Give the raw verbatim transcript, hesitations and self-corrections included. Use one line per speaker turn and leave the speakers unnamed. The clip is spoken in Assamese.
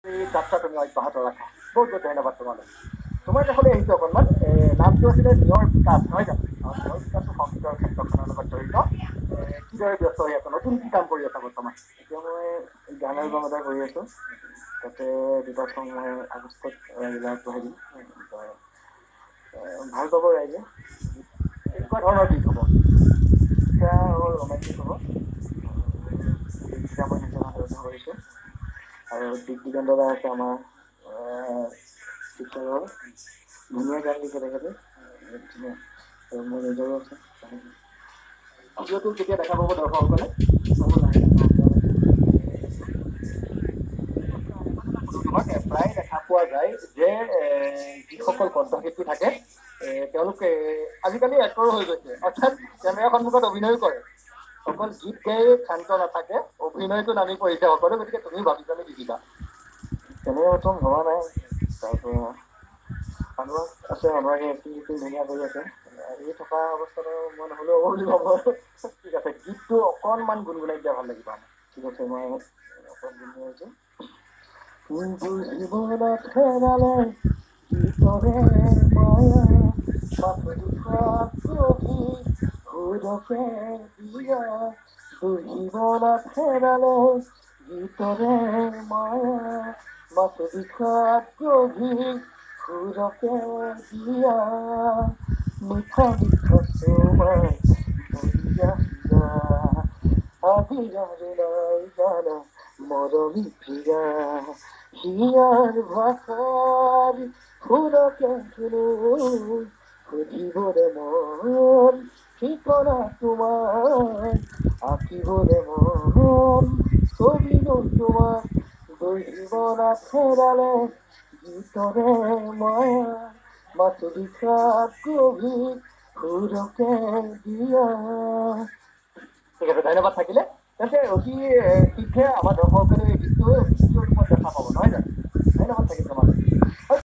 এই যাত্ৰা তুমি অব্যাহত ৰাখা। বহুত বহুত ধন্যবাদ তোমালৈ। তোমাৰ কাষলৈ আহিছোঁ অকণমান। নামটো আছিলে নিয়ৰ বিকাশ, নহয় জানো? নিয়ৰ বিকাশটো সংগীতৰ ক্ষেত্ৰখনৰ লগত জড়িত। কিদৰে ব্যস্ত হৈ আছা? নতুন কি কাম কৰি আছা বৰ্তমান? এতিয়া মই গান এলবাম এটা কৰি আছোঁ। তাতে দুটা চং মই আগষ্টত ৰিলিজ কৰি দিম। ভাল পাব ৰাইজে। এনেকুৱা ধৰণৰ গীত হ'ব। এতিয়া হ'ল ৰোমেণ্টিক হ'ব। গীতকেইটা মই নিজে সাধৰতা কৰিছোঁ। আৰু দিক দিগন্ত দা আছে আমাৰ শিক্ষকৰ ধুনীয়া গান লিখে তেখেতে। ধুনীয়া আৰু মোৰ নিজৰো আছে। ভিডিঅ'টো কেতিয়া দেখা পাব দৰ্শকসকলে? তোমাক প্ৰায় দেখা পোৱা যায় যে যিসকল কণ্ঠশিল্পী থাকে তেওঁলোকে আজিকালি এক্টৰো হৈ গৈছে, অৰ্থাৎ কেমেৰা সন্মুখত অভিনয় কৰে। অকল গীত গাই ক্ষান্ত নাথাকে, অভিনয়টো নামি পৰিছে সকলো। গতিকে তুমি ভাবি চামি লিখিবা। তেনেকৈ প্ৰথম ভবা নাই। তাৰপৰা মানুহ আছে, আমাৰ এই এক্টিং চেক্টিং ধুনীয়া কৰি আছে। এই থকা অৱস্থাটো মই নহ'লেও হ'ব বুলি ভাবোঁ। ঠিক আছে, গীতটো অকণমান গুণগুণাই দিয়া ভাল লাগিব আমাৰ। ঠিক আছে, মই অকণ গুণগুণাইছোঁ। বুজিবলত হেৰালে গীতৰে মায়া, মাথো দুখাত গভীৰ সুৰকে দিয়া। বুজিবলত হেৰালে গীতৰে মায়া, মাথো দুখাত গভীৰ সুৰকে দিয়া। মিঠা মিঠা চুমাই বলিয়া হিয়া, আবিৰাৰে নাই জানা মৰমী প্ৰিয়া। হিয়াৰ ভাষাৰ সুৰকে শুনো, সুধিবৰে মন ঠিকনা তোমাৰ। আঁকিবৰে মন ছবিনো তোমাৰ। বুজিবলত হেৰালে গীতৰে মায়া, মাথো দুখাত গভীৰ সুৰকে দিয়া। ঠিক আছে, ধন্যবাদ থাকিলে। তেন্তে অতি শীঘ্ৰে আমাৰ দৰ্শকসকলে